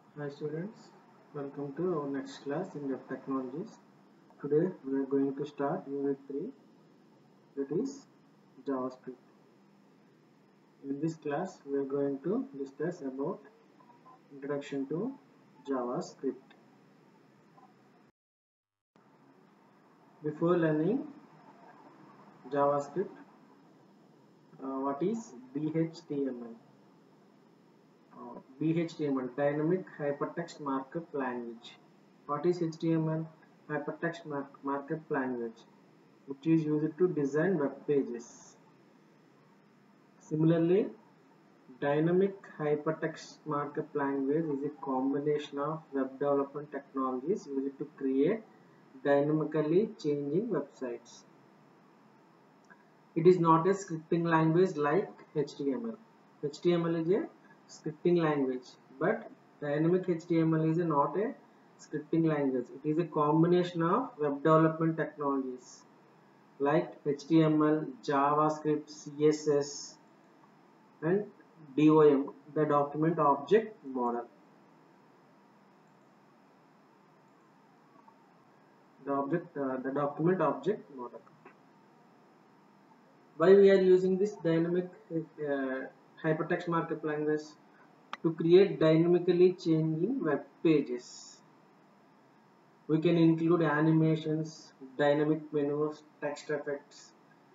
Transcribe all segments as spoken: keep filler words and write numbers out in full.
Hi students, welcome to our next class in Web Technologies. Today we are going to start Unit three, that is JavaScript. In this class we are going to discuss about Introduction to JavaScript. Before learning JavaScript, uh, what is B H T M L? Uh, B H T M L, Dynamic Hypertext Markup Language. What is H T M L? Hypertext mark Markup Language, which is used to design web pages. Similarly, Dynamic Hypertext Markup Language is a combination of web development technologies used to create dynamically changing websites. It is not a scripting language like H T M L. H T M L is a scripting language, but Dynamic H T M L is not a scripting language. It is a combination of web development technologies like H T M L, JavaScript, C S S, and D O M, the document object model. The object, uh, the document object model. Why we are using this dynamic uh, hypertext markup language? To create dynamically changing web pages. We can include animations, dynamic menus, text effects.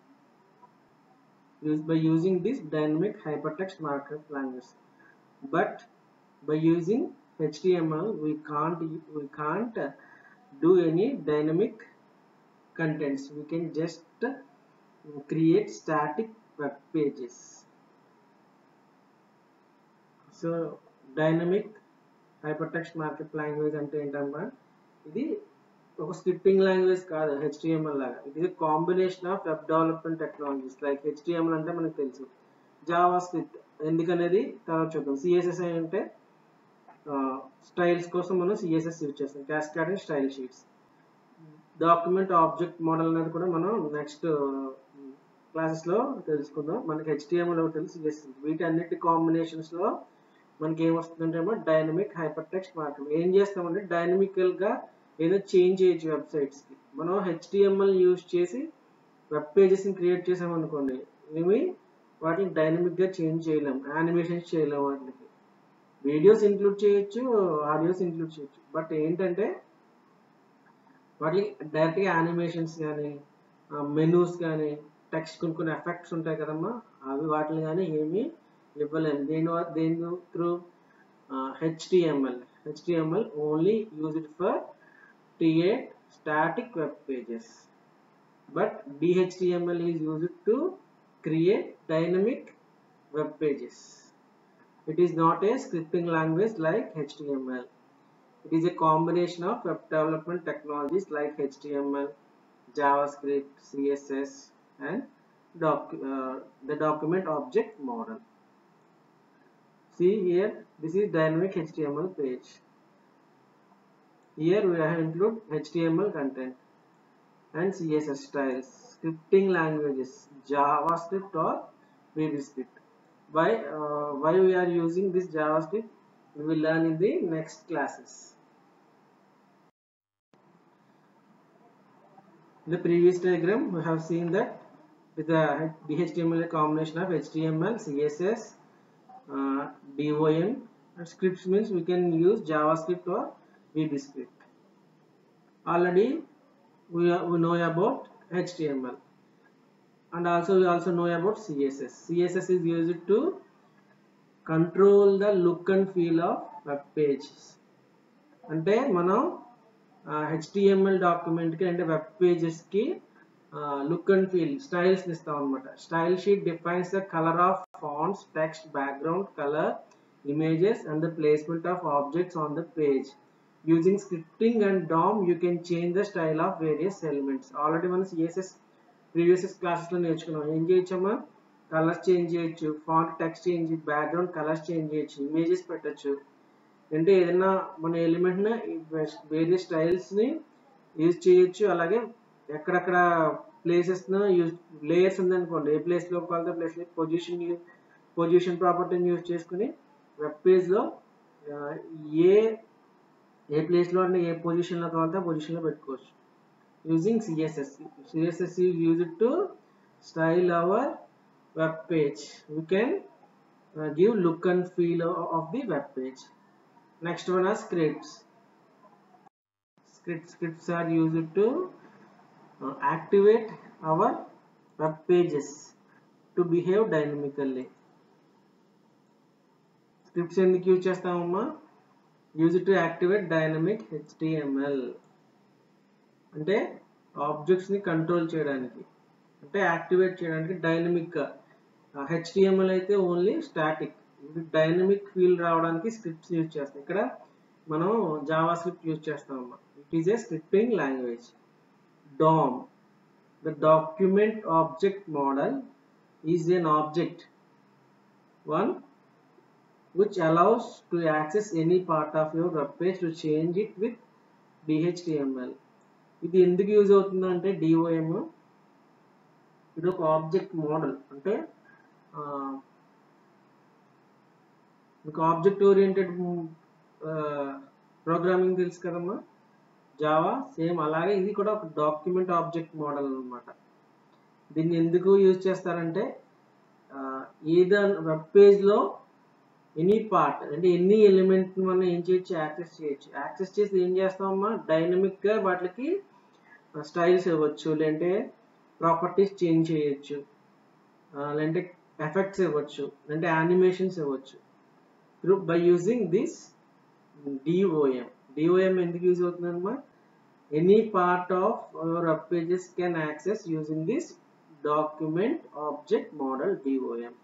Used by using this dynamic hypertext markup language. But by using H T M L, we can't we can't do any dynamic contents. We can just create static web pages. So dynamic hypertext markup language ante entamba idi oka scripting language kaadu H T M L laga. It is a combination of web development technologies like H T M L ante manaku telusu, JavaScript endukanedi tarvata chuddam, C S S ante styles కోసం మనం C S S use చేస్తాం, cascading style sheets. Document object model అనేది కూడా మనం next క్లాసెస్లో తెలుసుకుందాం. మనకి H T M L ఒకటి తెలుసు, C S S. వీటి అన్నిటి కాంబినేషన్స్లో మనకి ఏమొస్తుందంటే ఏమో డైనమిక్ హైపర్ టెక్స్ట్ మార్కుప్. ఏం చేస్తామంటే డైనమికల్గా ఏదో చేంజ్ చేయొచ్చు వెబ్సైట్స్కి. మనం H T M L use చేసి వెబ్ పేజెస్ని క్రియేట్ చేసామనుకోండి, ఇవి వాటిని డైనమిక్గా చేంజ్ చేయలేము, యానిమేషన్స్ చేయలేము, వాటికి వీడియోస్ ఇంక్లూడ్ చేయొచ్చు, ఆడియోస్ ఇంక్లూడ్ చేయొచ్చు. బట్ ఏంటంటే వాటికి డైరెక్ట్గా యానిమేషన్స్ కానీ మెనూస్ కానీ టెక్స్ట్ కొన్ని కొన్ని ఎఫెక్ట్స్ ఉంటాయి కదమ్మా, అవి వాటిని కానీ ఏమీ ఇవ్వలేము. దేని దేని through H T M L. H T M L only used for create static web pages, but D H T M L is used to create dynamic web pages. It is not a scripting language like H T M L. It is a combination of web development technologies like H T M L, JavaScript, C S S, and doc, uh, the document object model. See here, this is dynamic H T M L page. Here we have include H T M L content and C S S styles, scripting languages, JavaScript or VBScript. Why uh, why we are using this JavaScript, we will learn in the next classes. In the previous diagram we have seen that with the D H T M L a combination of H T M L, C S S, uh, D O M, and scripts means we can use JavaScript or VBScript. Already we, are, we know about H T M L, and also we also know about C S S. C S S is used to control the look and feel of web pages. అంటే మనం H T M L document కి అంటే web pages కి look and feel styles ఇస్తాం అనమాట. Style sheet defines the colour of fonts, text, background colour, images and the placement of objects on the page. Using scripting and D O M you can change the style of various elements. Already మనం C S S previous క్లాసెస్లో నేర్చుకున్నాం. ఏం చేయొచ్చమ్మా, colours change చేయొచ్చు, font text change, background colours change చేయొచ్చు, images పెట్టచ్చు. అంటే ఏదైనా మన ఎలిమెంట్ని వేరియస్ స్టైల్స్ని యూజ్ చేయొచ్చు. అలాగే ఎక్కడెక్కడ ప్లేసెస్ను యూజ్ లేయర్స్ ఉందనుకోండి, ఏ ప్లేస్లో కావాలంటే ప్లేస్లో పొజిషన్ పొజిషన్ ప్రాపర్టీని యూజ్ చేసుకుని వెబ్ పేజ్లో ఏ ఏ ప్లేస్లో అంటే ఏ పొజిషన్లో కావాలంటే ఆ పొజిషన్లో పెట్టుకోవచ్చు. Using CSS CSS use it to style our web page. We can give look and feel of the web page. Next one are scripts. Scripts, scripts are used to uh, activate our web pages to behave dynamically. Scripts ఎందుకు use చేస్తామమ్మా? Use to activate dynamic HTML అంటే objects ని control చేయడానికి, అంటే activate చేయడానికి డైనమిక్గా. HTML అయితే only static, dynamic feel రావడానికి స్క్రిప్ట్స్ యూజ్ చేస్తాం. ఇక్కడ మనం జావా స్క్రిప్ట్ యూజ్ చేస్తామమ్మా. It is a scripting language. D O M, the document object model, is an object one which allows to access any part of your web page to change it with D H T M L. ఇది ఎందుకు use అవుతుందంటే D O M ఇది ఒక object model. అంటే మీకు object oriented programming తెలుసు కదమ్మా, Java same అలాగే ఇది కూడా ఒక డాక్యుమెంట్ ఆబ్జెక్ట్ మోడల్ అన్నమాట. దీన్ని ఎందుకు యూజ్ చేస్తారంటే ఏదైనా వెబ్ పేజ్లో ఎనీ పార్ట్ అంటే ఎన్ని ఎలిమెంట్ మనం ఏం చేయొచ్చు, యాక్సెస్ చేయొచ్చు. యాక్సెస్ చేసి ఏం చేస్తామమ్మా, డైనమిక్గా వాటికి స్టైల్స్ ఇవ్వచ్చు, లేదంటే ప్రాపర్టీస్ చేంజ్ చేయొచ్చు, లేదంటే ఎఫెక్ట్స్ ఇవ్వచ్చు, లేదంటే యానిమేషన్స్ ఇవ్వచ్చు through by using this D O M. D O M ఎందుకు యూజ్ అవుతుందమ్మా, any part of our web pages can access using this document object model D O M.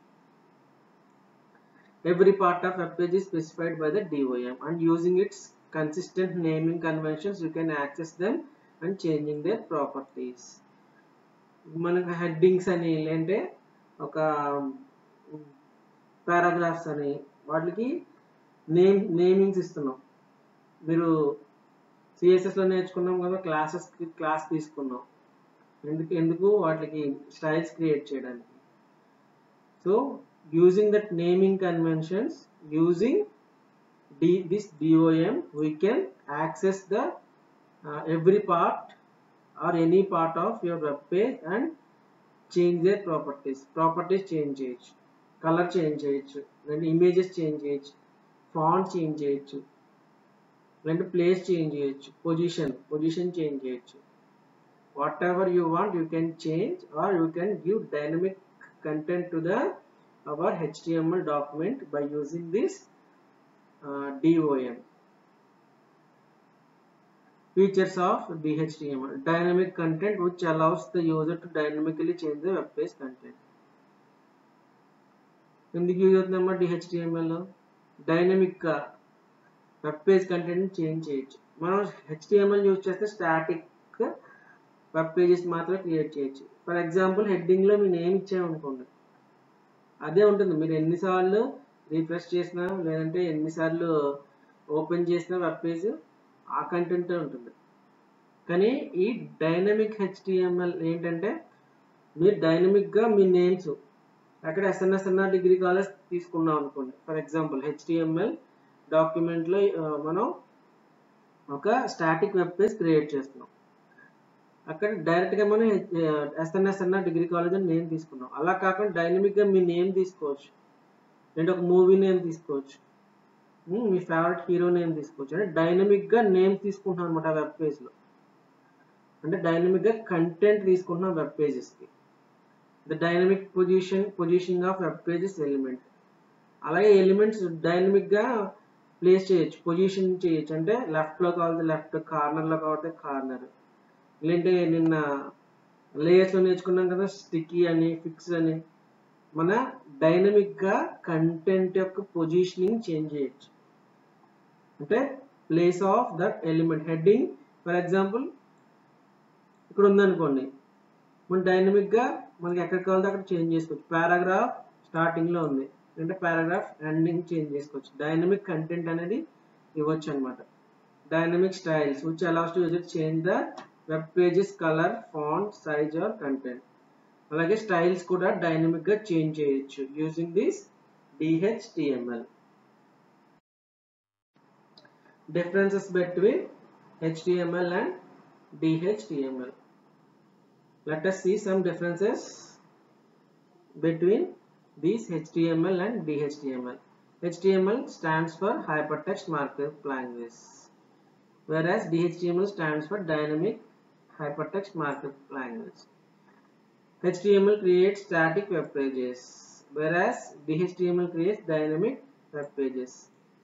Every part of web page is specified by the D O M and using its consistent naming conventions you can access them and changing their properties. మనకు headings అని లేదంటే ఒక paragraphs అని వాటికి name namings ఇస్తున్నాం. మీరు సిఎస్ఎస్లో నేర్చుకున్నాం కదా, క్లాసెస్ క్లాస్ తీసుకున్నాం ఎందుకు ఎందుకు వాటికి స్టైల్స్ క్రియేట్ చేయడానికి. So using that naming conventions using the this D O M we can access the uh, every part or any part of your web page and change their properties. Properties change చేయొచ్చు, colour change చేయొచ్చు, లేదంటే images change చేయొచ్చు, font change చేయొచ్చు, లేదంటే place change చేయొచ్చు, position position change చేయొచ్చు. Whatever you want you can change or you can give dynamic content to the our H T M L document by using this uh, D O M. Features of D H T M L: dynamic content which allows the user to dynamically change the web page content. ఎందుకు use అవుతుందమ్మా D H T M L? డైనమిక్గా web page content change చేయొచ్చు. మనం H T M L use చేస్తే static web pages మాత్రమే create చేయొచ్చు. For example హెడ్డింగ్లో మీ నేమ్ ఇచ్చామనుకోండి, అదే ఉంటుంది. మీరు ఎన్నిసార్లు రిఫ్రెష్ చేసినా లేదంటే ఎన్నిసార్లు ఓపెన్ చేసినా వెబ్ పేజ్ ఆ కంటెంటే ఉంటుంది. కానీ ఈ dynamic H T M L ఏంటంటే మీరు డైనమిక్గా మీ నేమ్స్ అక్కడ ఎస్ఎన్ఎస్ఎన్ఆర్ డిగ్రీ కాలేజ్ తీసుకున్నాం అనుకోండి. For example H T M L డాక్యుమెంట్లో మనం ఒక స్టాటిక్ వెబ్ పేజ్ క్రియేట్ చేస్తున్నాం. అక్కడ డైరెక్ట్గా మనం ఎస్ఎన్ఎస్ఎన్ఆర్ డిగ్రీ కాలేజ్ అని నేమ్ తీసుకున్నాం. అలా కాకుండా డైనమిక్గా మీ నేమ్ తీసుకోవచ్చు, లేదంటే ఒక మూవీ నేమ్ తీసుకోవచ్చు, మీ ఫేవరెట్ హీరో నేమ్ తీసుకోవచ్చు. అంటే డైనమిక్గా నేమ్ తీసుకుంటున్నాం అనమాట వెబ్ పేజ్లో. అంటే డైనమిక్గా కంటెంట్ తీసుకుంటున్నాం వెబ్ పేజెస్కి. The dynamic position positioning of web pages element. అలాగే ఎలిమెంట్స్ డైనమిక్గా ప్లేస్ చేయొచ్చు, పొజిషన్ చేయొచ్చు. అంటే లెఫ్ట్లో కావాలంటే లెఫ్ట్, కార్నర్లో కావాలంటే కార్నర్. లేదంటే నిన్న లేయర్స్లో నేర్చుకున్నాం కదా స్టిక్కీ అని, ఫిక్స్ అని. మన డైనమిక్గా కంటెంట్ యొక్క పొజిషనింగ్ చేంజ్ చేయొచ్చు. అంటే place of that element. Heading for example ఇక్కడ ఉందనుకోండి, మనం డైనమిక్గా మనకి ఎక్కడ కావాలంటే అక్కడ చేంజ్ చేసుకోవచ్చు. పారాగ్రాఫ్ స్టార్టింగ్లో ఉంది అంటే పారాగ్రాఫ్ ఎండింగ్ చేంజ్ చేసుకోవచ్చు. డైనమిక్ కంటెంట్ అనేది ఇవ్వచ్చు అనమాట. Dynamic styles which allows to user change the web pages colour, font, size or content. అలాగే స్టైల్స్ కూడా డైనమిక్గా చేంజ్ చేయొచ్చు using this D H T M L. differences between H T M L and D H T M L. Let us see some differences between these H T M L and D H T M L. H T M L stands for Hypertext Markup Language, whereas D H T M L stands for Dynamic Hypertext Markup Language. H T M L creates static web pages, whereas D H T M L creates dynamic web pages.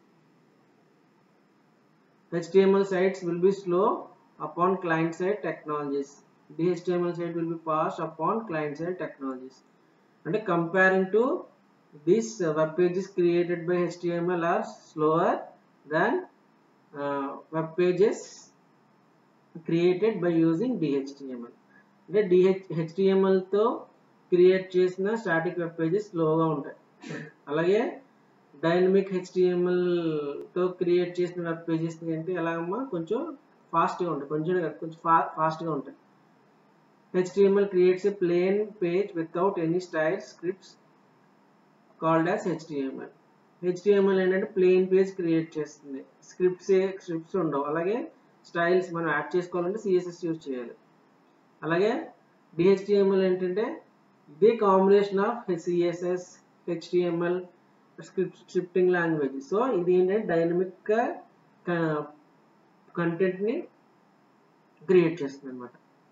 H T M L sites will be slow upon client-side technologies. D H T M L site will be fast upon client-side technologies. And comparing to these uh, web pages created by H T M L are slower than uh, web pages created by using D H T M L. అంటే H T M L తో create చేసిన static web pages స్లోగా ఉంటాయి. అలాగే dynamic H T M L తో create చేసిన web pages ఏంటి ఎలాగమ్మా కొంచెం ఫాస్ట్గా ఉంటాయి, కొంచెం కొంచెం ఫాస్ట్గా ఉంటాయి. H T M L creates a plain page without any style scripts called as H T M L. H T M L ఏంటంటే ప్లెయిన్ పేజ్ క్రియేట్ చేస్తుంది, స్క్రిప్ట్స్ స్క్రిప్ట్స్ ఉండవు. అలాగే స్టైల్స్ మనం యాడ్ చేసుకోవాలంటే C S S యూజ్ చేయాలి. అలాగే D H T M L ఏంటంటే ఇదే combination of C S S, H T M L, script scripting language. So ఇది ఏంటంటే డైనమిక్గా కంటెంట్ని క్రియేట్ చేస్తుంది అనమాట.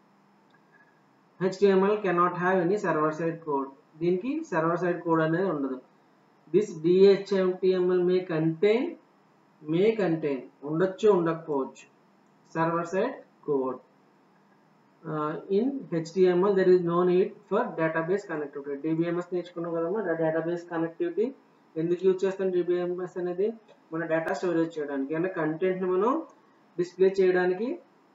H T M L cannot have any server side code. దీనికి సర్వర్ సైడ్ కోడ్ అనేది ఉండదు. This D H T M L may contain may contain ఉండొచ్చు ఉండకపోవచ్చు server side code. In H T M L there is no need for database connectivity. D B M S నేర్చుకున్నాం కదమ్మా, database connectivity ఎందుకు use చేస్తాం? D B M S అనేది మన data storage చేయడానికి, అంటే కంటెంట్ని మనం డిస్ప్లే చేయడానికి.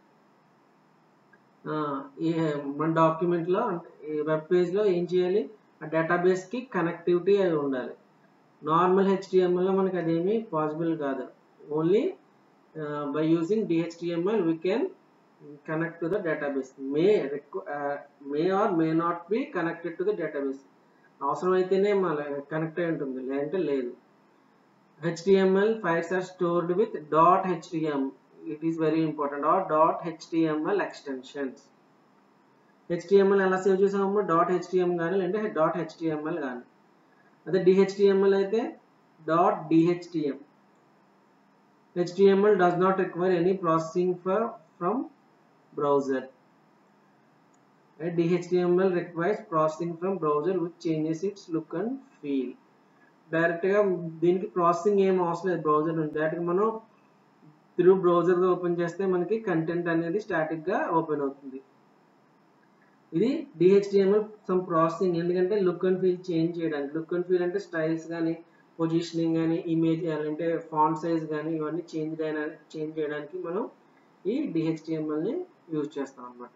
ఈ మన డాక్యుమెంట్లో వెబ్ పేజ్లో ఏం చేయాలి, ఆ డేటాబేస్కి కనెక్టివిటీ అవి ఉండాలి. Normal H T M L లో మనకి అదేమీ పాసిబుల్ కాదు. Only by using D H T M L we can connect to the database. may uh, may or may not be connected to the database. అవసరం అయితేనే మన connect అయి ఉంటుంది, లేదంటే లేదు. H T M L files are stored with .htm. it is very important, or .html extensions. H T M L ఎలా save చేసామో .htm కానీ లేదంటే .html కానీ. అదే D H T M L అయితే .dhtm. H T M L does not require any processing for from browser. And D H T M L requires processing from browser which changes its look and feel. Direct గా దీనికి processing ఏం అవసరం లేదు browser నుంచి. Direct గా మనం through browser గా open చేస్తే మనకి కంటెంట్ అనేది స్టాటిక్ గా ఓపెన్ అవుతుంది. ఇది D H T M L some processing, ఎందుకంటే లుక్ అండ్ ఫీల్ చేంజ్ చేయడానికి. లుక్ అండ్ ఫీల్ అంటే స్టైల్స్ కానీ, పొజిషనింగ్ కానీ, ఇమేజ్ అంటే ఫాంట్ సైజ్ కానీ ఇవన్నీ చేంజ్ చేయడానికి చేంజ్ చేయడానికి మనం ఈ D H T M L ని యూజ్ చేస్తాం అన్నమాట.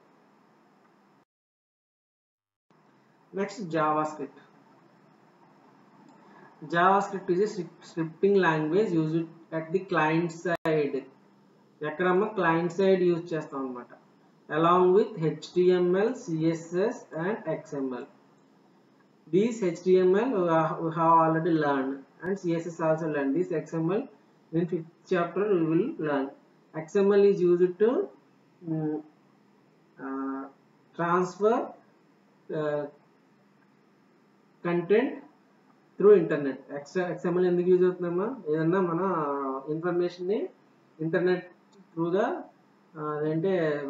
Next JavaScript. JavaScript is a scripting language used at the client side. ఎక్కడమ్మా క్లయింట్ సైడ్ యూజ్ చేస్తాం అన్నమాట. along with H T M L, C S S and X M L. These H T M L we have already learned and C S S also learned. This X M L in fifth chapter we will learn. X M L is used to um, uh, transfer uh, content through internet. X M L ఎందుకు use అవుతుందమ్మా, ఏదన్నా మన information ని internet త్రూగా అదేంటే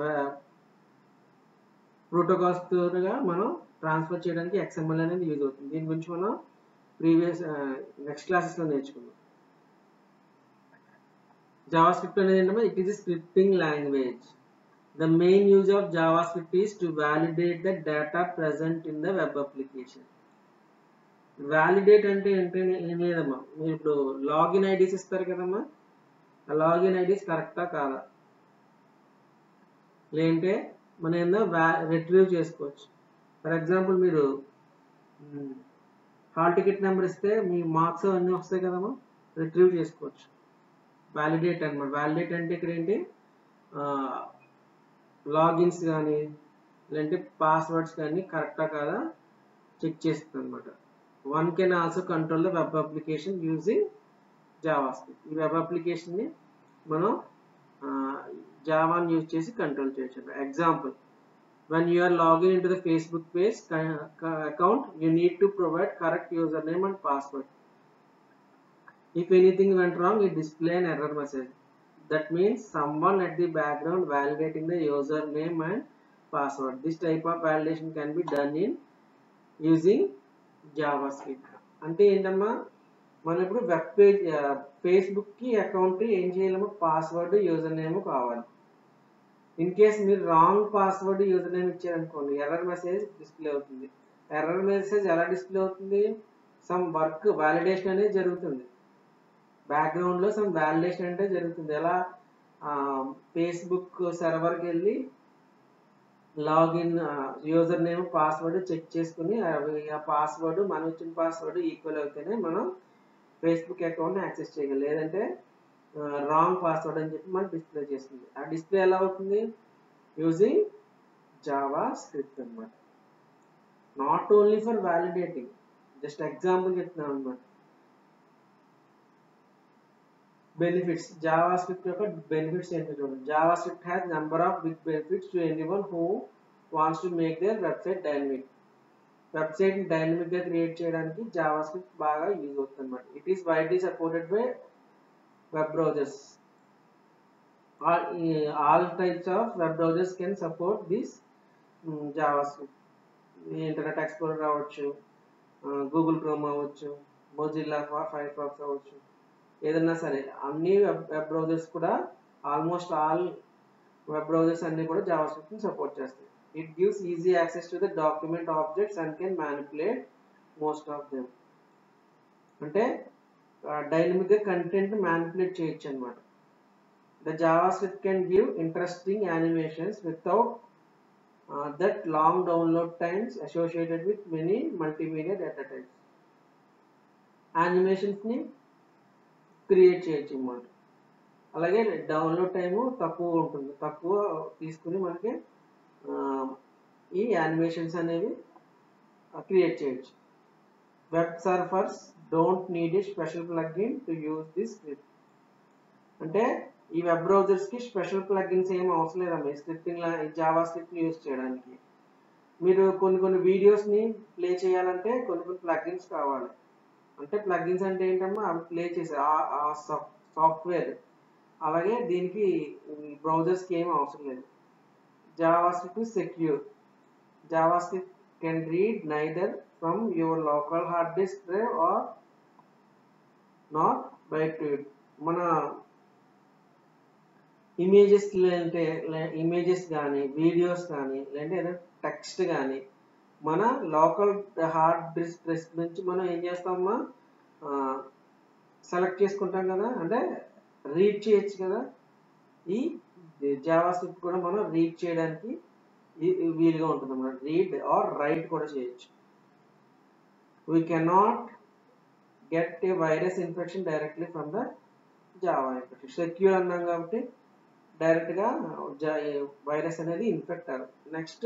protocols త్రూగా మనం transfer చేయడానికి X M L అనేది use అవుతుంది. దీని గురించి మనం ప్రీవియస్ నెక్స్ట్ క్లాసెస్లో నేర్చుకుందాం. JavaScript అనేది ఏంటంటే it is a scripting language. The main use of JavaScript is to validate the data present in the web application. Validate అంటే ఏంటంటే ఏం లేదమ్మా, మీరు ఇప్పుడు లాగిన్ ఐడీస్ ఇస్తారు కదమ్మా, ఆ లాగిన్ ఐడీస్ కరెక్టా కాదా, లేదంటే మనం ఏమన్నా వ్యా రిట్రీవ్ చేసుకోవచ్చు. ఫర్ ఎగ్జాంపుల్ మీరు హాల్ టికెట్ నెంబర్ ఇస్తే మీ మార్క్స్ అన్నీ వస్తాయి కదమ్మా, రిట్రీవ్ చేసుకోవచ్చు. వ్యాలిడేట్ అనమాట. వ్యాలిడేట్ అంటే ఇక్కడ ఏంటి, లాగిన్స్ కానీ లేదంటే పాస్వర్డ్స్ కానీ కరెక్టా కాదా చెక్ చేస్తుంది అనమాట. One can also control the web application using JavaScript. ఈ వెబ్ అప్లికేషన్ని మనం జావాని యూజ్ చేసి కంట్రోల్ చేయొచ్చు. Example, when you are logging into the Facebook page account, you need to provide correct username and password. If anything went wrong, it display an error message. That means someone at the background validating the username and password. This type of validation can be done in using JavaScript. అంటే ఏంటమ్మా, మనం ఇప్పుడు web page ఫేస్బుక్కి account ఏం చేయాలమ్మా, password user name కావాలి. In case మీరు wrong password user name ఇచ్చారనుకోండి, error message display అవుతుంది. ఎర్రర్ మెసేజ్ ఎలా డిస్ప్లే అవుతుంది, సమ్ వర్క్ వ్యాలిడేషన్ అనేది జరుగుతుంది, బ్యాక్గ్రౌండ్లో సమ్ వ్యాలిడేషన్ అంటే జరుగుతుంది. ఎలా, ఫేస్బుక్ సర్వర్కి వెళ్ళి login user name password check చేసుకుని ఆ పాస్వర్డ్ మనం ఇచ్చిన పాస్వర్డ్ ఈక్వల్ అవుతేనే మనం ఫేస్బుక్ అకౌంట్ని యాక్సెస్ చేయగలం. లేదంటే రాంగ్ పాస్వర్డ్ అని చెప్పి మనం డిస్ప్లే చేస్తుంది. ఆ డిస్ప్లే ఎలా అవుతుంది, యూజింగ్ జావా స్క్రిప్ట్ అనమాట. Not only for validating, just example చెప్తున్నాను అనమాట. బెనిఫిట్స్, జావా స్క్రిప్ట్ యొక్క బెనిఫిట్స్ ఏంటో చూడండి. JavaScript has number of big benefits to anyone who wants to make their website dynamic. Website ని dynamic గా create చేయడానికి JavaScript బాగా use అవుతుంది అనమాట. It is widely supported by web browsers. All all types of web browsers can support this JavaScript. Internet explorer అవ్వచ్చు, Google Chrome అవ్వచ్చు, Mozilla Firefox అవ్వచ్చు, ఏదన్నా సరే అన్ని వెబ్ వెబ్ బ్రౌజర్స్ కూడా, ఆల్మోస్ట్ ఆల్ వెబ్ బ్రౌజర్స్ అన్ని కూడా JavaScript ని సపోర్ట్ చేస్తాయి. It gives easy access to the document objects and can manipulate most of them. అంటే డైనమిక్ గా కంటెంట్ మ్యానిపులేట్ చేయొచ్చు అనమాట. The JavaScript can give interesting animations without that long download times associated with many multimedia data types. Animations ని create చేయొచ్చు అన్నమాట. అలాగే download time తక్కువ ఉంటుంది, తక్కువ తీసుకుని మనకి ఈ యానిమేషన్స్ అనేవి క్రియేట్ చేయొచ్చు. Web servers don't need a special plugin to use this script. అంటే ఈ వెబ్ బ్రౌజర్స్ కి స్పెషల్ ప్లగ్ఇన్స్ ఏం అవసరం లేదమ్మా ఈ స్క్రిప్టింగ్ జావా స్క్రిప్ట్ యూజ్ చేయడానికి. మీరు కొన్ని కొన్ని వీడియోస్ ని ప్లే చేయాలంటే కొన్ని కొన్ని ప్లగ్ఇన్స్ కావాలి. అంటే ప్లగ్ఇన్స్ అంటే ఏంటమ్మా, అవి ప్లే చేసే ఆ సాఫ్ట్వేర్. అలాగే దీనికి బ్రౌజర్స్కి ఏం అవసరం లేదు. JavaScript is secure. JavaScript can read neither from your local hard disk drive or not byte to it. మన ఇమేజెస్ అంటే ఇమేజెస్ కానీ వీడియోస్ కానీ లేదంటే టెక్స్ట్ కానీ మన లోకల్ హార్డ్ డిస్క్ డిస్క్ నుంచి మనం ఏం చేస్తామమ్మా, సెలెక్ట్ చేసుకుంటాం కదా, అంటే రీడ్ చేయొచ్చు కదా. ఈ జావా స్క్రిప్ట్ కూడా మనం రీడ్ చేయడానికి వీలుగా ఉంటుంది అన్నమాట. రీడ్ ఆర్ రైట్ కూడా చేయొచ్చు. We cannot get a virus infection directly from the Java infection. Secure అన్నాం కాబట్టి డైరెక్ట్గా వైరస్ అనేది ఇన్ఫెక్ట్ అవ్వదు. Next,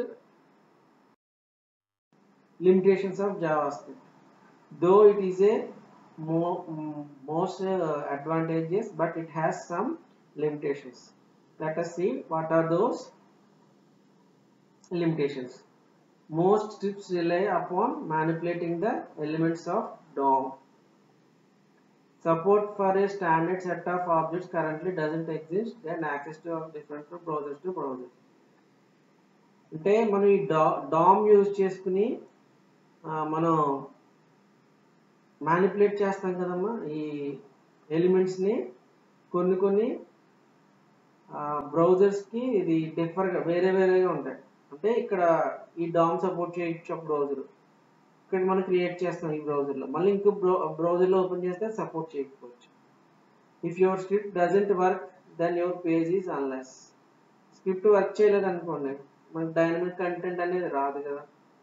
limitations of JavaScript. Though it is a mo most uh, advantages, but it has some limitations. Let us see what are those limitations. Most scripts rely upon manipulating the elements of D O M. Support for a standard set of objects currently doesn't exist, and access to different from browsers to browsers. అంటే మనం ఈ dam use చేసుకుని మనం manipulate చేస్తాం కదమ్మా ఈ ఎలిమెంట్స్ని. కొన్ని కొన్ని బ్రౌజర్స్కి ఇది డిఫర్గా వేరే వేరేగా ఉంటాయి. అంటే ఇక్కడ ఈ డామ్ సపోర్ట్ చేయొచ్చు ఒక బ్రౌజర్, ఇక్కడ మనం క్రియేట్ చేస్తాం ఈ బ్రౌజర్లో, మళ్ళీ ఇంకో బ్రౌ బ్రౌజర్లో ఓపెన్ చేస్తే సపోర్ట్ చేయకపోవచ్చు. If your script doesn't work then your page is unless. Script work చేయలేదు అనుకోండి, మనకి డైనమిక్ కంటెంట్ అనేది రాదు కదా.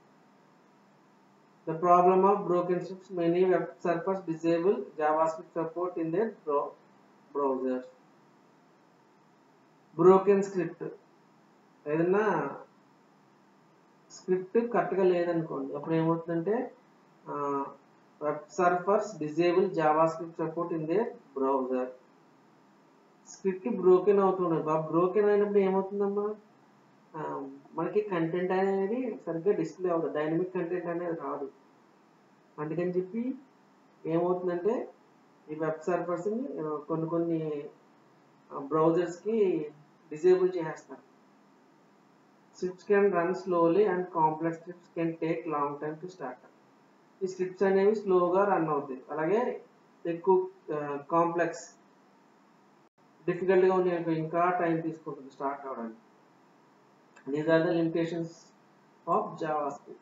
The problem of broken scripts, many web servers disable JavaScript support in their browsers. Broken script, ఏదన్నా script కరెక్ట్గా లేదనుకోండి, అప్పుడు ఏమవుతుందంటే web servers disable JavaScript support in their browser. Script broken అవుతున్నది. ఆ బ్రోకెన్ అయినప్పుడు ఏమవుతుందమ్మా, ఆ, మనకి కంటెంట్ అనేది సరిగ్గా డిస్ప్లే అవ్వదు, డైనమిక్ కంటెంట్ అనేది రాదు. అందుకని చెప్పి ఏమవుతుందంటే ఈ వెబ్ సర్వర్స్ని కొన్ని కొన్ని బ్రౌజర్స్కి డిసేబుల్ చేసేస్తారు. Scripts can run slowly and complex scripts can take long time to start. ఈ స్క్రిప్ట్స్ అనేవి స్లోగా రన్ అవుతాయి, అలాగే ఎక్కువ కాంప్లెక్స్ డిఫికల్ట్గా ఉన్నాయి ఇంకా టైం తీసుకుంటుంది స్టార్ట్ అవ్వడానికి. These are the limitations of JavaScript.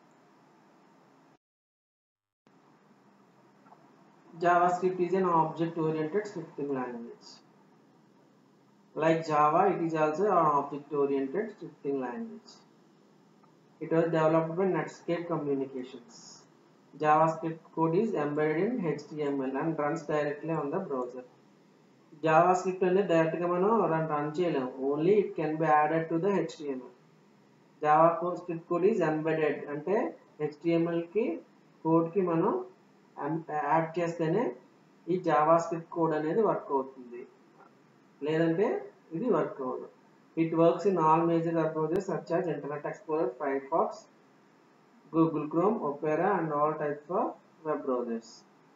JavaScript is an object-oriented scripting language. Like Java, it is also an object-oriented scripting language. It was developed by Netscape Communications. JavaScript code is embedded in H T M L and runs directly on the browser. JavaScript అనేది direct గా మనం run run చేయలేము, only it can be added to the H T M L. JavaScript code is embedded అంటే H T M L కి code కి మనం add చేస్తేనే ఈ JavaScript కోడ్ అనేది వర్క్ అవుతుంది, లేదంటే ఇది వర్క్ అవ్వదు. It works in all major web browsers such as internet explorer, Firefox, Google Chrome, Opera and all types of web browsers.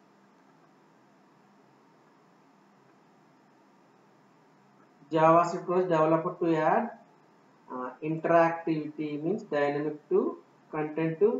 JavaScript was developed to add uh, interactivity, means dynamic to content to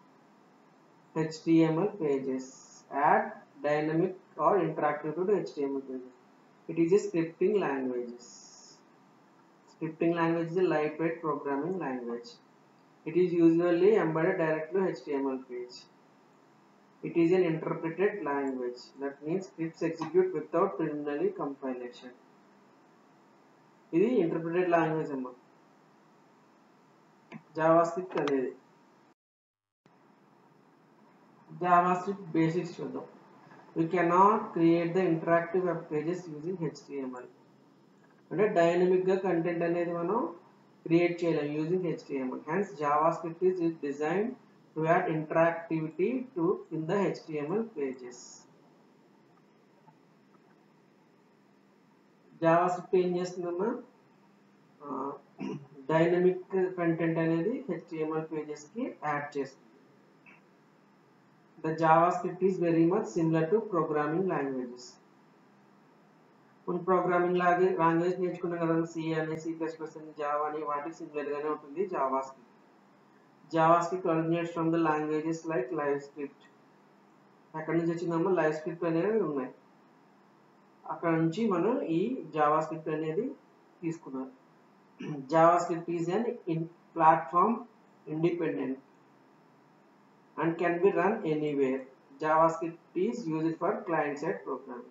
H T M L pages. Add dynamic or interactive to the H T M L pages. It is a scripting language. Scripting language is a lightweight programming language. It is usually embedded directly to H T M L page. It is an interpreted language. That means scripts execute without preliminary compilation. ఇది interpreted language అమ్మా JavaScript అనేది. JavaScript basics చూద్దాం. We cannot create the interactive web pages using H T M L. అంటే dynamic గా content అనేది మనం create చేయలేం using H T M L. Hence JavaScript is designed to add interactivity to in the H T M L pages. JavaScript ఏం చేస్తుందమ్మా, dynamic content అనేది H T M L pages కి add చేస్తుంది. The JavaScript is very much similar to programming languages. మన programming లాగే language నేర్చుకున్నాం కదా, C అని, సి ప్లస్ ప్లస్ అని, జావా అని, వాటికి సిమిలర్ గానే ఉంటుంది JavaScript. JavaScript originates from the languages like LiveScript. అక్కడ నుంచి వచ్చిందమ్మా లైవ్ స్క్రిప్ట్ అనేవి ఉన్నాయి, అక్కడ నుంచి మనం ఈ జావాస్క్రిప్ట్ అనేది తీసుకున్నాం. JavaScript is an in platform independent and can be run anywhere. JavaScript is used for client-side programming.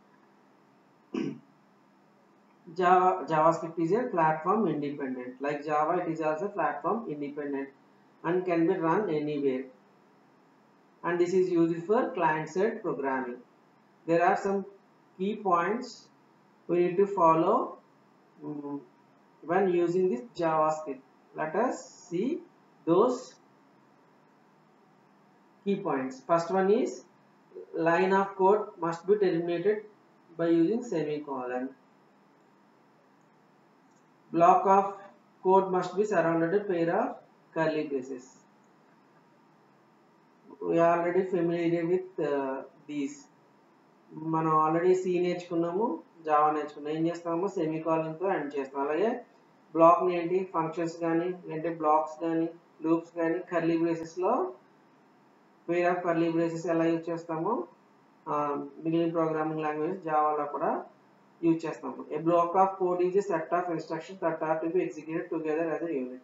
Java JavaScript is a platform independent. Like Java, it is also platform independent and can be run anywhere. And this is used for client-side programming. There are some key points we need to follow um, when using this JavaScript. Let us see those key points. First one is line of code must be terminated by using semicolon. Block of code must be surrounded by a pair of curly braces. We are already familiar with uh, these. మనం already C నేర్చుకున్నాము, Java నేర్చుకున్నాము. ఏం చేస్తాము, సెమీకాలన్తో end చేస్తాం. అలాగే బ్లాక్ని ఏంటి, functions కానీ లేదంటే బ్లాక్స్ కానీ లూప్స్ కానీ కర్లీ బ్రేసెస్లో పేర్ ఆఫ్ కర్లీ బ్రేసెస్ ఎలా యూజ్ చేస్తామో మిగిలిన ప్రోగ్రామింగ్ లాంగ్వేజ్ జావాలో కూడా యూజ్ చేస్తాము. A block of code is a set of instructions that are to be executed together as a unit.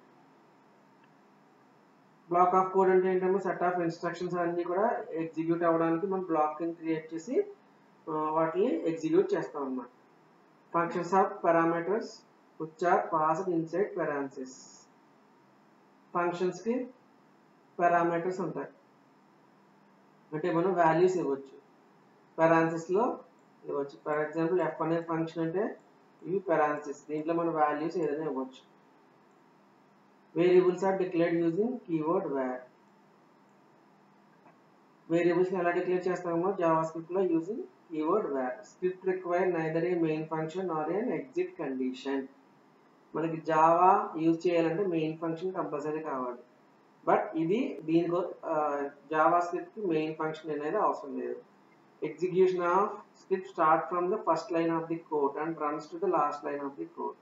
Block of code అంటే ఏంటంటే సెట్ ఆఫ్ ఇన్స్ట్రక్షన్స్ అన్ని కూడా ఎగ్జిక్యూట్ అవ్వడానికి మనం బ్లాక్ క్రియేట్ చేసి వాటిని ఎగ్జిక్యూట్ చేస్తాం అన్నమాట. Functions of parameters which are passed inside parenthesis. ఫంక్షన్స్కి పారామీటర్స్ ఉంటాయి, అంటే మనం వాల్యూస్ ఇవ్వచ్చు, పారాన్సిస్లో ఇవ్వచ్చు. ఫర్ ఎగ్జాంపుల్ ఎఫ్ అనే ఫంక్షన్ అంటే ఇవి పారాన్సిస్, దీంట్లో మనం వాల్యూస్ ఏదైనా ఇవ్వచ్చు. Variables are declared using keyword where. వేరియబుల్స్ని ఎలా డిక్లేర్ చేస్తామో జావాస్క్రిప్ట్లో using keyword where. Script require neither a main function or an exit condition. మనకి జావా యూజ్ చేయాలంటే మెయిన్ ఫంక్షన్ కంపల్సరీ కావాలి. బట్ ఇది దీనికో జావా స్క్రిప్ట్ మెయిన్ ఫంక్షన్ అనేది అవసరం లేదు. Execution of script start from the first line of the code and runs to the last line of the code.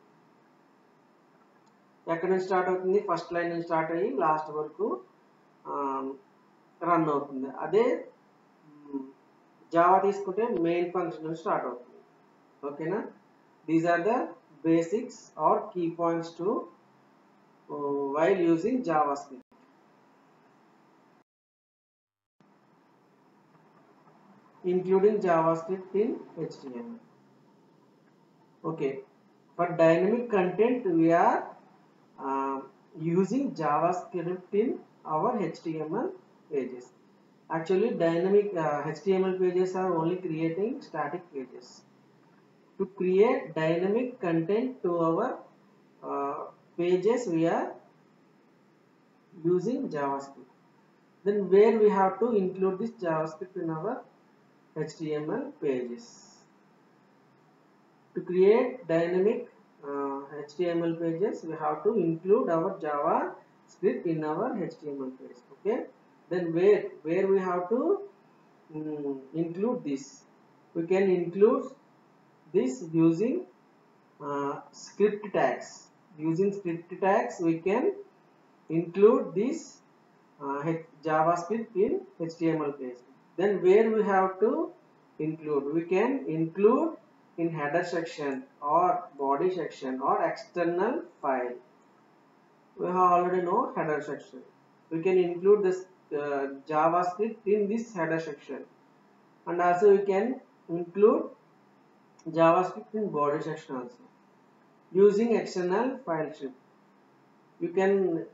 ఎక్కడి నుంచి స్టార్ట్ అవుతుంది? ఫస్ట్ లైన్ నుంచి స్టార్ట్ అయ్యి లాస్ట్ వరకు రన్ అవుతుంది. అదే జావా తీసుకుంటే మెయిన్ ఫంక్షన్ నుంచి స్టార్ట్ అవుతుంది. ఓకేనా? These are the basics or key points to uh, while using JavaScript. Including JavaScript in H T M L. Okay, for dynamic content we are uh, using JavaScript in our H T M L pages. Actually, dynamic uh, H T M L pages are only creating static pages. To create dynamic content to our uh, pages we are using JavaScript. Then where we have to include this JavaScript in our H T M L pages. To create dynamic uh, H T M L pages we have to include our JavaScript in our H T M L page. Okay. Then where where we have to um, include this? We can include this using uh, script tags. Using script tags we can include this uh, JavaScript in H T M L page. Then where we have to include? We can include in header section or body section or external file. We have already know header section. We can include this uh, JavaScript in this header section, and also we can include JavaScript in body section also using external file strip. You can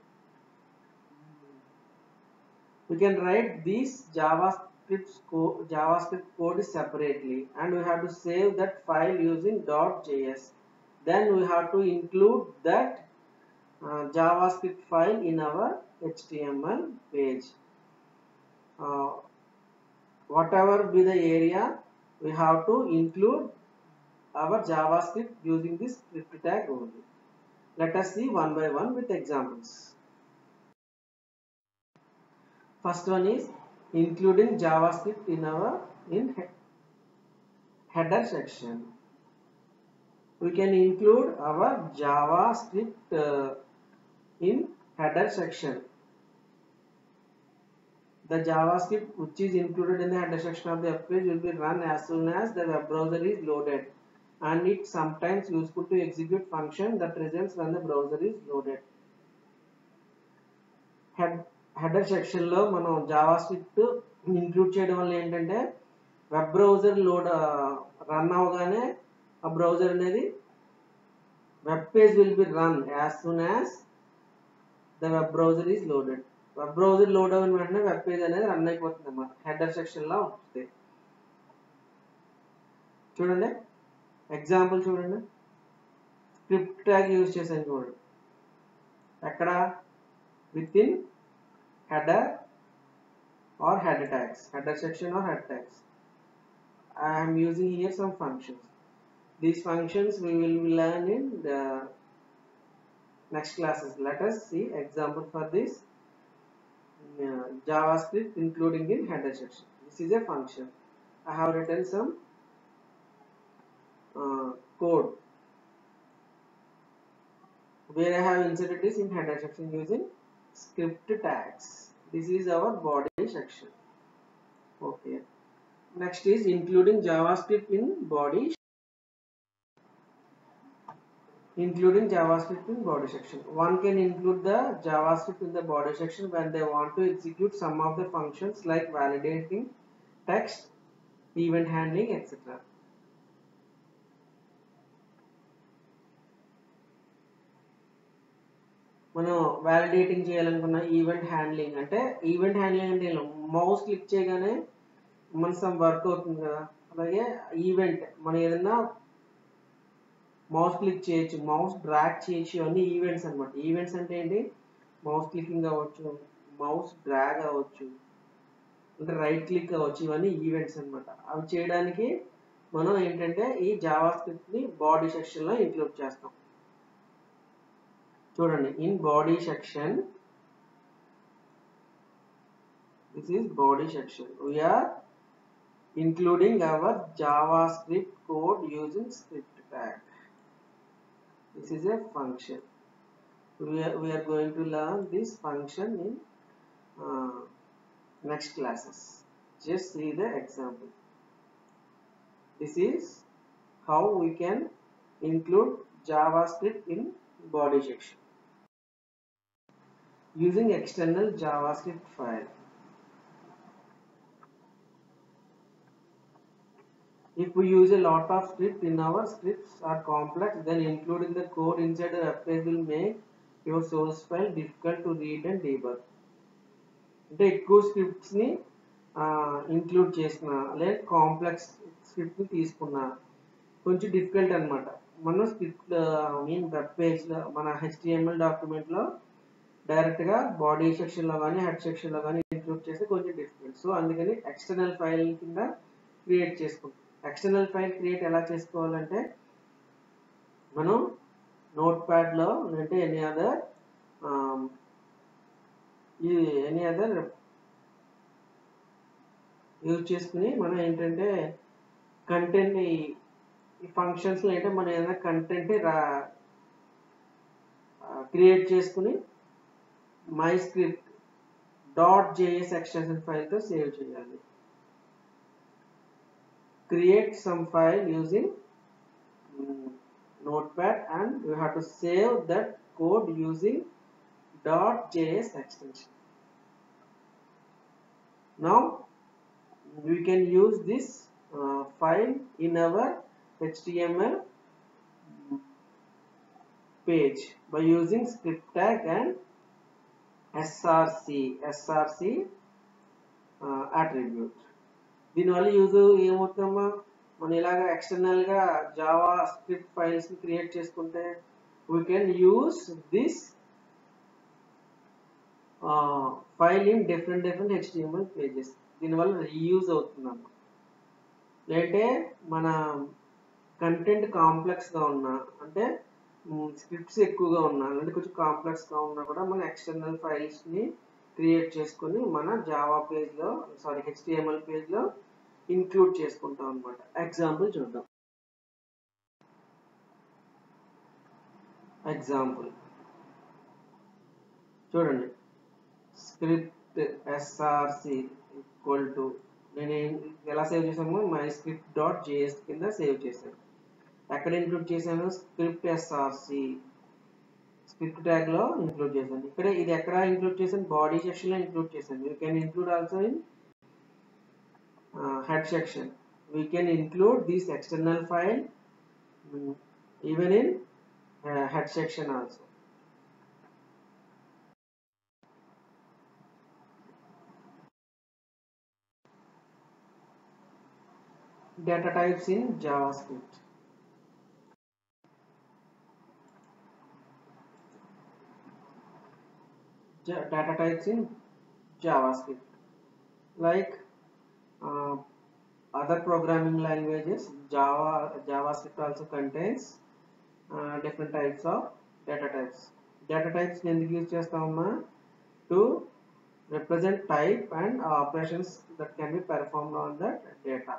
we can write these JavaScript code JavaScript code separately, and we have to save that file using .js. Then we have to include that uh, JavaScript file in our H T M L page. Uh, whatever be the area, we have to include our JavaScript using this script tag only. Let us see one by one with examples. First one is including JavaScript in our in he header section. We can include our JavaScript uh, in header section. The JavaScript which is included in the header section of the web page will be run as soon as the web browser is loaded, and it's sometimes useful to execute function that results when the browser is loaded. Head, header section lo మనం JavaScript include చేయడం వల్ల ఏంటంటే web browser load run అవగానే ఆ browser అనేది web page will be run as soon as the web browser is loaded. Web browser load అయిన వెంటనే web page అనేది రన్ అయిపోతుంది అన్నమాట. హెడర్ సెక్షన్ లా ఉంటుంది. చూడండి ఎగ్జాంపుల్ చూడండి. స్క్రిప్ట్ ట్యాగ్ యూజ్ చేసాను చూడండి. ఎక్కడ? Within header or header tags, header section or header tags. I am using here some functions. These functions we will learn in the next classes. Let us see example for this uh, JavaScript including in header section. This is a function. I have written some uh, code where I have inserted this in header section using script tags. This is our body section. Okay. Next is including JavaScript in body. Including JavaScript in body section. One can include the JavaScript in the body section when they want to execute some of the functions like validating text, event handling, et cetera. మనం validating చేయాలనుకున్న event handling అంటే event handling అంటే mouse click చేయగానే మన some work అవుతుంది కదా, అలాగే event మనం ఏదైనా మౌస్ క్లిక్ చేయొచ్చు, మౌస్ డ్రాగ్ చేయొచ్చు, అన్ని ఈవెంట్స్ అనమాట. ఈవెంట్స్ అంటే ఏంటి? మౌస్ క్లికింగ్ అవ్వచ్చు, మౌస్ డ్రాగ్ అవ్వచ్చు, అంటే రైట్ క్లిక్ అవ్వచ్చు, ఇవన్నీ ఈవెంట్స్ అనమాట. అవి చేయడానికి మనం ఏంటంటే ఈ జావా స్క్రిప్ట్ని బాడీ సెక్షన్లో ఇంక్లూడ్ చేస్తాం. చూడండి, in body section, this is body section, we're including our JavaScript code using script tag. This is a function. We are, we are going to learn this function in uh, next classes. Just see the example. This is how we can include JavaScript in body section using external JavaScript file. If we use a lot of script in our scripts are complex, then including the code inside the web page will make your source file difficult to read and debug. అంటే ఎక్కువ స్క్రిప్ట్స్ని include చేసిన లేదా complex స్క్రిప్ట్ని తీసుకున్నా కొంచెం difficult అనమాట. మనం script mean web పేజ్లో మన హెచ్టిఎంఎల్ డాక్యుమెంట్లో డైరెక్ట్గా బాడీ సెక్షన్లో కానీ హెడ్ సెక్షన్లో కానీ ఇంక్లూడ్ చేస్తే కొంచెం డిఫికల్ట్. సో అందుకని ఎక్స్టర్నల్ ఫైల్ కింద క్రియేట్ చేసుకుంటాం. ఎక్స్టర్నల్ ఫైల్ క్రియేట్ ఎలా చేసుకోవాలంటే మనం నోట్ ప్యాడ్లో అంటే ఎనీ అదర్ ఈ ఎనీ అదర్ యూజ్ చేసుకుని మనం ఏంటంటే కంటెంట్ ఈ ఫంక్షన్స్లో ఏంటంటే మనం ఏదైనా కంటెంట్ రా క్రియేట్ చేసుకుని my script dot JS extension ఫైల్తో సేవ్ చేయాలి. Create some file using um, notepad and we have to save that code using .js extension. Now we can use this uh, file in our H T M L page by using script tag and src src uh, attribute. దీనివల్ల use ఏమవుతుందమ్మా, మనం ఇలాగ ఎక్స్టర్నల్గా JavaScript ఫైల్స్ని create చేసుకుంటే we can use this file in different different HTML pages. దీనివల్ల reuse అవుతుందమ్మా. లేదంటే మన కంటెంట్ కాంప్లెక్స్గా ఉన్నా అంటే స్క్రిప్ట్స్ ఎక్కువగా ఉన్నా అంటే కొంచెం కాంప్లెక్స్గా ఉన్నా కూడా మన ఎక్స్టర్నల్ ఫైల్స్ని క్రియేట్ చేసుకుని మన జావా పేజ్లో సారీ హెచ్టిఎంఎల్ పేజ్లో ఇంక్లూడ్ చేసుకుంటాం అనమాట. ఎగ్జాంపుల్ చూద్దాం. ఎగ్జాంపుల్ చూడండి, స్క్రిప్ట్ ఎస్ఆర్సి ఈక్వల్ టు నేను ఎలా సేవ్ చేసామో మై స్క్రిప్ట్ డాట్ జేఎస్ కింద సేవ్ చేశాను. ఎక్కడ ఇంక్లూడ్ చేశాను, స్క్రిప్ట్ ఎస్ఆర్సి స్క్రిప్ట్ ట్యాగ్ లో ఇంక్లూడ్ చేశాను. ఇక్కడ ఇది ఎక్కడ ఇంక్లూడ్ చేశాను, బాడీ సెక్షన్ లో ఇంక్లూడ్ చేశాను. You can include also in head section. We can include this external file even in head section also. Data types in JavaScript. Data types in JavaScript, like uh, other programming languages, Java JavaScript also contains uh, different types of data types. Data types ఎందుకు use చేస్తామమ్మా, to represent type and operations that can be performed on that data.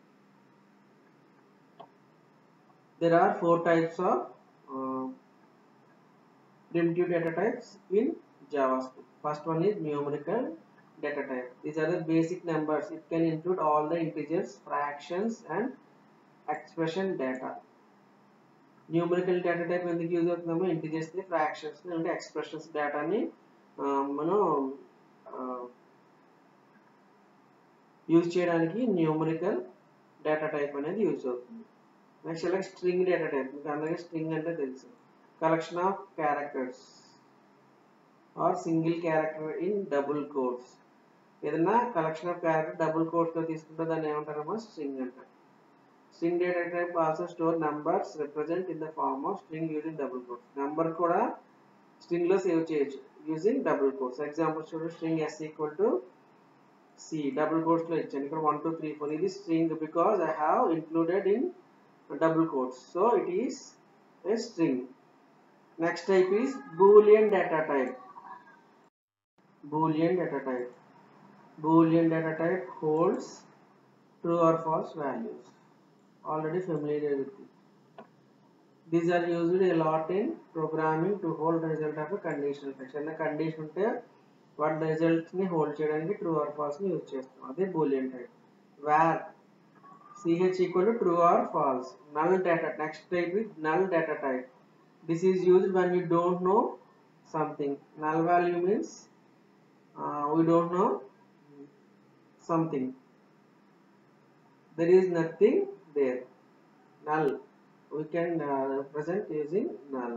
There are four types of uh, primitive data types in JavaScript. First one is numerical data type. These are the basic numbers. It can include all the integers, fractions and expression data. Numerical data type ఎందుకు use అవుతుందమ్మా, integers ని fractions ని అంటే expressions డేటాని మనం use చేయడానికి numerical data type అనేది use అవుతుంది. నెక్స్ట్ అలాగే స్ట్రింగ్ డేటా టైప్, మీకు అందరికీ స్ట్రింగ్ అంటే తెలుసు, collection of characters or single character in double quotes. ఏదైనా కలెక్షన్ ఆఫ్ క్యారెక్టర్ డబుల్ కోట్స్తో తీసుకుంటే దాన్ని ఏమంటారమ్మా, స్ట్రింగ్ అంటారు. String data type also store numbers represent in the form of string using double quotes. Number కూడా string లో save చేయొచ్చు using double quotes. Example చూడండి, string S equal to see double quotes lo ichchanu ikkada one two three four ఇది string because I have included in double quotes, so it is a string. Next type is boolean data type. Boolean data type. Boolean data type holds true or false values. Already familiar with it. These are used a lot in programming to hold the result of a conditional function. The condition unte what the results ni hold cheyadaniki true or false ni use chestam. Ade boolean type. Where ch equal to true or false. Null data. Next type is null data type. This is used when you don't know something. Null value means uh, we don't know something. There is nothing there. Null. We can uh, represent using null.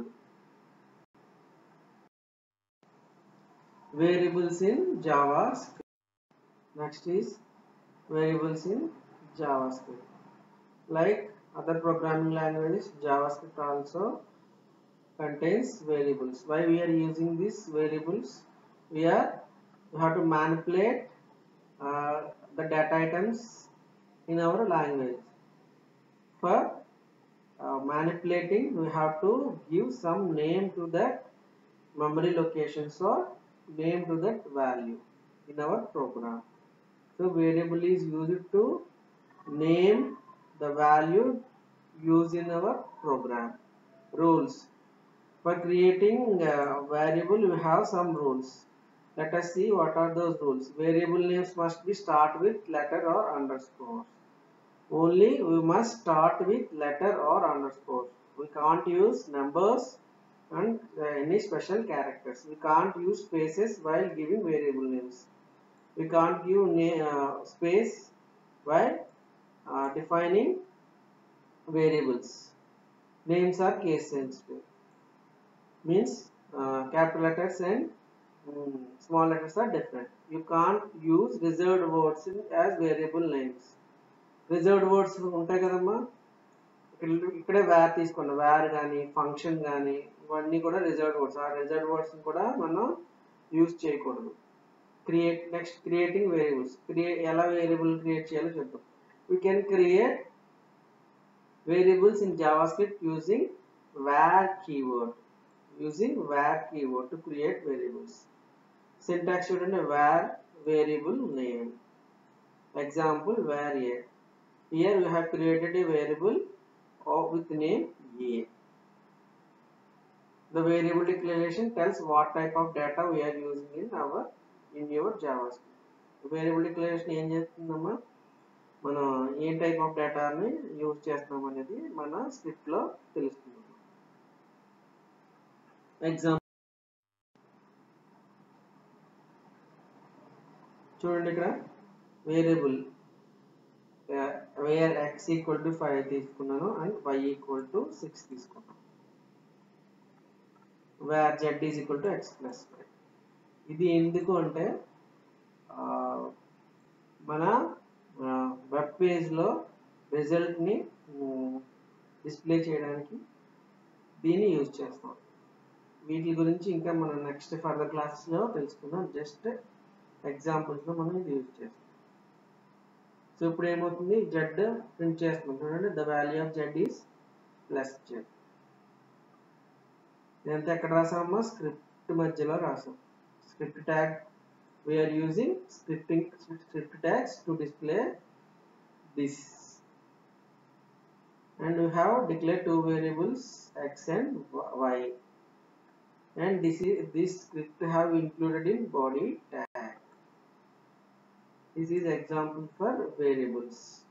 Variables in JavaScript. Next is variables in JavaScript. Like other programming languages, JavaScript also contains variables. Why we are using these variables? We are we have to manipulate uh, the data items in our language. For uh, manipulating, we have to give some name to that memory locations or name to that value in our program. So variable is used to name the value used in our program. Rules. For creating a variable, we have some rules. Let us see what are those rules. Variable names must be start with letter or underscore. Only we must start with letter or underscore. We can't use numbers and uh, any special characters. We can't use spaces while giving variable names. We can't give uh, space while uh, defining variables. Names are case sensitive. Means uh, capital letters and um, small letters are different. You can't use reserved words as variable names. Reserved words ఉంటాయి కదమ్మా, ఇక్కడే wear తీసుకోండి, wear కానీ function కానీ ఇవన్నీ కూడా reserved words. ఆ reserved words కూడా మనం యూజ్ చేయకూడదు. Create next creating variables. Create ఎలా వేరియబుల్ క్రియేట్ చేయాలో చెప్తాం. We can create variables in JavaScript using var keyword. Using var keyword to create variables. Syntax student var variable name. Example var a. Here we have created a variable with name a. The variable declaration tells what type of data we are using in our in your JavaScript. Variable declaration ఏం చేస్తుందమ్మా, మనం ఏ type of డేటాని use చేస్తున్నాం అనేది మన script లో తెలుస్తుంది. Example చూడండి, ఇక్కడ variable var x equal to five తీసుకున్నాను and y equal to six తీసుకున్నాను. Var z is equal to X plus five. ఇది ఎందుకు అంటే మన వెబ్ పేజ్లో రిజల్ట్ని డిస్ప్లే చేయడానికి దీన్ని యూజ్ చేస్తాం. వీటి గురించి ఇంకా మనం నెక్స్ట్ ఫర్దర్ క్లాసెస్లో తెలుసుకుందాం. జస్ట్ ఎగ్జాంపుల్స్లో మనం ఇది యూజ్ చేస్తాం. సో ఇప్పుడు ఏమవుతుంది, జెడ్ ప్రింట్ చేస్తున్నాం చూడండి. The value of Z is plus Z. ఇదంతా ఎక్కడ రాసామమ్మా, స్క్రిప్ట్ మధ్యలో రాసాం. Script tag we are using scripting script tags to display this. And we have declared two variables x and y. And this is this script have included in body tag. This is example for variables.